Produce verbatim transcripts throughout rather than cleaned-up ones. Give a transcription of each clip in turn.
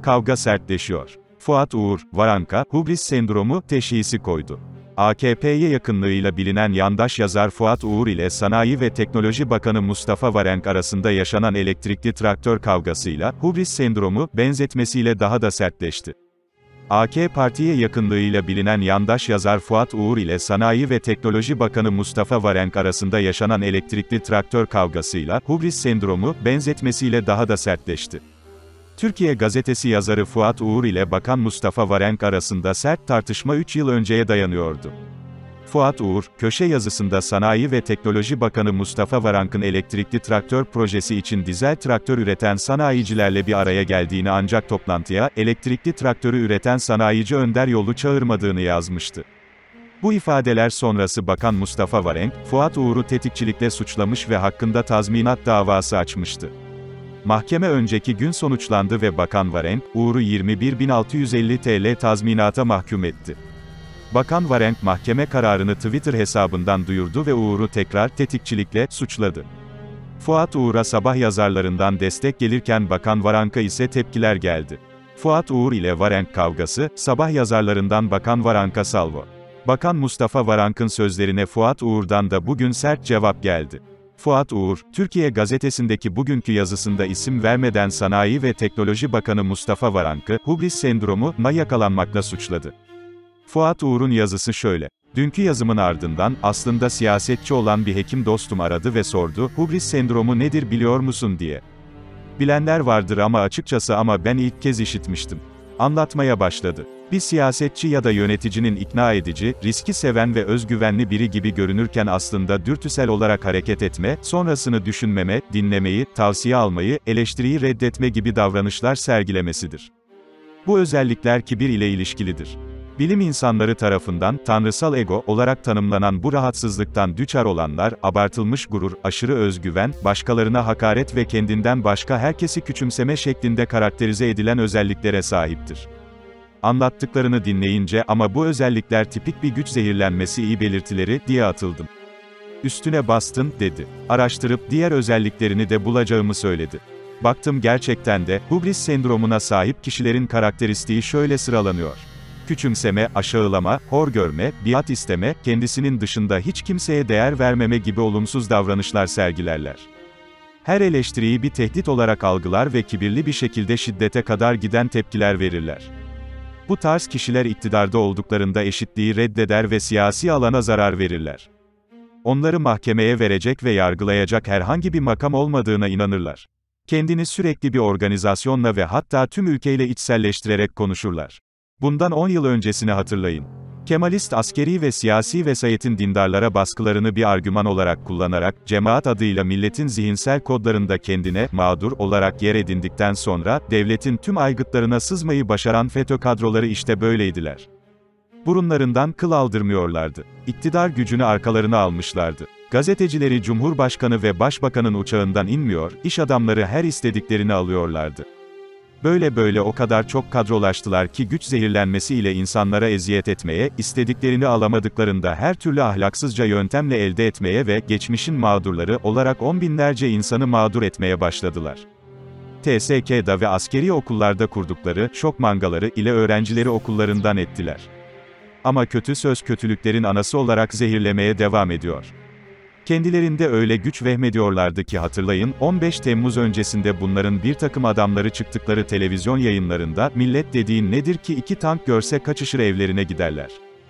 Kavga sertleşiyor. Fuat Uğur, Varanka, hubris sendromu teşhisi koydu. A K P'ye yakınlığıyla bilinen yandaş yazar Fuat Uğur ile Sanayi ve Teknoloji Bakanı Mustafa Varank arasında yaşanan elektrikli traktör kavgasıyla, hubris sendromu, benzetmesiyle daha da sertleşti. A K Parti'ye yakınlığıyla bilinen yandaş yazar Fuat Uğur ile Sanayi ve Teknoloji Bakanı Mustafa Varank arasında yaşanan elektrikli traktör kavgasıyla, hubris sendromu, benzetmesiyle daha da sertleşti. Türkiye Gazetesi yazarı Fuat Uğur ile Bakan Mustafa Varank arasında sert tartışma üç yıl önceye dayanıyordu. Fuat Uğur, köşe yazısında Sanayi ve Teknoloji Bakanı Mustafa Varank'ın elektrikli traktör projesi için dizel traktör üreten sanayicilerle bir araya geldiğini ancak toplantıya, elektrikli traktörü üreten sanayici Önder Yol'u çağırmadığını yazmıştı. Bu ifadeler sonrası Bakan Mustafa Varank, Fuat Uğur'u tetikçilikle suçlamış ve hakkında tazminat davası açmıştı. Mahkeme önceki gün sonuçlandı ve Bakan Varank, Uğur'u yirmi bir bin altı yüz elli TL tazminata mahkum etti. Bakan Varank mahkeme kararını Twitter hesabından duyurdu ve Uğur'u tekrar tetikçilikle suçladı. Fuat Uğur'a sabah yazarlarından destek gelirken Bakan Varank'a ise tepkiler geldi. Fuat Uğur ile Varank kavgası, sabah yazarlarından Bakan Varank'a salvo. Bakan Mustafa Varank'ın sözlerine Fuat Uğur'dan da bugün sert cevap geldi. Fuat Uğur, Türkiye Gazetesi'ndeki bugünkü yazısında isim vermeden Sanayi ve Teknoloji Bakanı Mustafa Varank'ı, hubris sendromuna yakalanmakla suçladı. Fuat Uğur'un yazısı şöyle: Dünkü yazımın ardından, aslında siyasetçi olan bir hekim dostum aradı ve sordu, hubris sendromu nedir biliyor musun diye. Bilenler vardır ama açıkçası ama ben ilk kez işitmiştim. Anlatmaya başladı. Bir siyasetçi ya da yöneticinin ikna edici, riski seven ve özgüvenli biri gibi görünürken aslında dürtüsel olarak hareket etme, sonrasını düşünmeme, dinlemeyi, tavsiye almayı, eleştiriyi reddetme gibi davranışlar sergilemesidir. Bu özellikler kibir ile ilişkilidir. Bilim insanları tarafından, tanrısal ego olarak tanımlanan bu rahatsızlıktan düçar olanlar, abartılmış gurur, aşırı özgüven, başkalarına hakaret ve kendinden başka herkesi küçümseme şeklinde karakterize edilen özelliklere sahiptir. Anlattıklarını dinleyince, ama bu özellikler tipik bir güç zehirlenmesi iyi belirtileri, diye atıldım. Üstüne bastın, dedi. Araştırıp diğer özelliklerini de bulacağımı söyledi. Baktım gerçekten de, hubris sendromuna sahip kişilerin karakteristiği şöyle sıralanıyor. Küçümseme, aşağılama, hor görme, biat isteme, kendisinin dışında hiç kimseye değer vermeme gibi olumsuz davranışlar sergilerler. Her eleştiriyi bir tehdit olarak algılar ve kibirli bir şekilde şiddete kadar giden tepkiler verirler. Bu tarz kişiler iktidarda olduklarında eşitliği reddeder ve siyasi alana zarar verirler. Onları mahkemeye verecek ve yargılayacak herhangi bir makam olmadığına inanırlar. Kendini sürekli bir organizasyonla ve hatta tüm ülkeyle içselleştirerek konuşurlar. Bundan on yıl öncesini hatırlayın. Kemalist askeri ve siyasi vesayetin dindarlara baskılarını bir argüman olarak kullanarak, cemaat adıyla milletin zihinsel kodlarında kendine, mağdur olarak yer edindikten sonra, devletin tüm aygıtlarına sızmayı başaran FETÖ kadroları işte böyleydiler. Burunlarından kıl aldırmıyorlardı. İktidar gücünü arkalarına almışlardı. Gazetecileri Cumhurbaşkanı ve Başbakanın uçağından inmiyor, iş adamları her istediklerini alıyorlardı. Böyle böyle o kadar çok kadrolaştılar ki güç zehirlenmesi ile insanlara eziyet etmeye, istediklerini alamadıklarında her türlü ahlaksızca yöntemle elde etmeye ve geçmişin mağdurları olarak on binlerce insanı mağdur etmeye başladılar. T S K'da ve askeri okullarda kurdukları şok mangaları ile öğrencileri okullarından ettiler. Ama kötü söz kötülüklerin anası olarak zehirlemeye devam ediyor. Kendilerinde öyle güç vehmediyorlardı ki hatırlayın, on beş Temmuz öncesinde bunların bir takım adamları çıktıkları televizyon yayınlarında, millet dediğin nedir ki iki tank görse kaçışır evlerine giderler.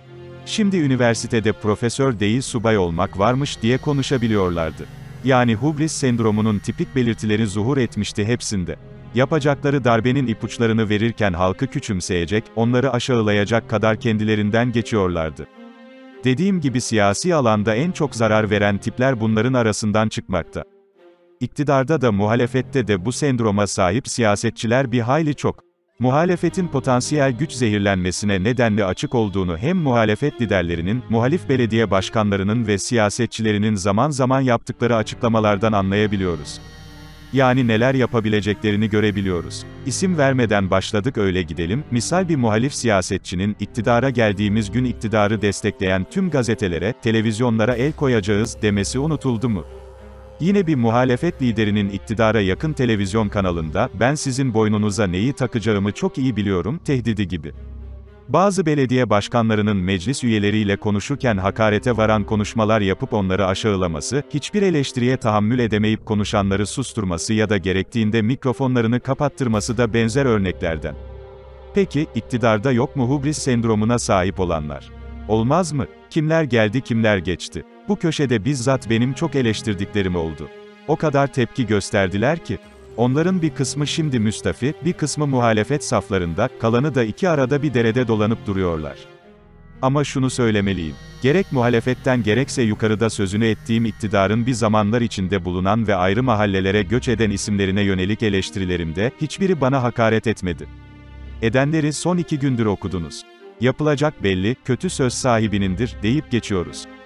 Şimdi üniversitede profesör değil subay olmak varmış diye konuşabiliyorlardı. Yani hubris sendromunun tipik belirtileri zuhur etmişti hepsinde. Yapacakları darbenin ipuçlarını verirken halkı küçümseyecek, onları aşağılayacak kadar kendilerinden geçiyorlardı. Dediğim gibi siyasi alanda en çok zarar veren tipler bunların arasından çıkmakta. İktidarda da muhalefette de bu sendroma sahip siyasetçiler bir hayli çok. Muhalefetin potansiyel güç zehirlenmesine nedenli açık olduğunu hem muhalefet liderlerinin, muhalif belediye başkanlarının ve siyasetçilerinin zaman zaman yaptıkları açıklamalardan anlayabiliyoruz. Yani neler yapabileceklerini görebiliyoruz. İsim vermeden başladık öyle gidelim, misal bir muhalif siyasetçinin, iktidara geldiğimiz gün iktidarı destekleyen tüm gazetelere, televizyonlara el koyacağız demesi unutuldu mu? Yine bir muhalefet liderinin iktidara yakın televizyon kanalında, "Ben sizin boynunuza neyi takacağımı çok iyi biliyorum" tehdidi gibi. Bazı belediye başkanlarının meclis üyeleriyle konuşurken hakarete varan konuşmalar yapıp onları aşağılaması, hiçbir eleştiriye tahammül edemeyip konuşanları susturması ya da gerektiğinde mikrofonlarını kapattırması da benzer örneklerden. Peki, iktidarda yok mu hubris sendromuna sahip olanlar? Olmaz mı? Kimler geldi kimler geçti? Bu köşede bizzat benim çok eleştirdiklerim oldu. O kadar tepki gösterdiler ki. Onların bir kısmı şimdi müstafi, bir kısmı muhalefet saflarında, kalanı da iki arada bir derede dolanıp duruyorlar. Ama şunu söylemeliyim. Gerek muhalefetten gerekse yukarıda sözünü ettiğim iktidarın bir zamanlar içinde bulunan ve ayrı mahallelere göç eden isimlerine yönelik eleştirilerimde, hiçbiri bana hakaret etmedi. Edenleri son iki gündür okudunuz. Yapılacak belli, kötü söz sahibinindir, deyip geçiyoruz.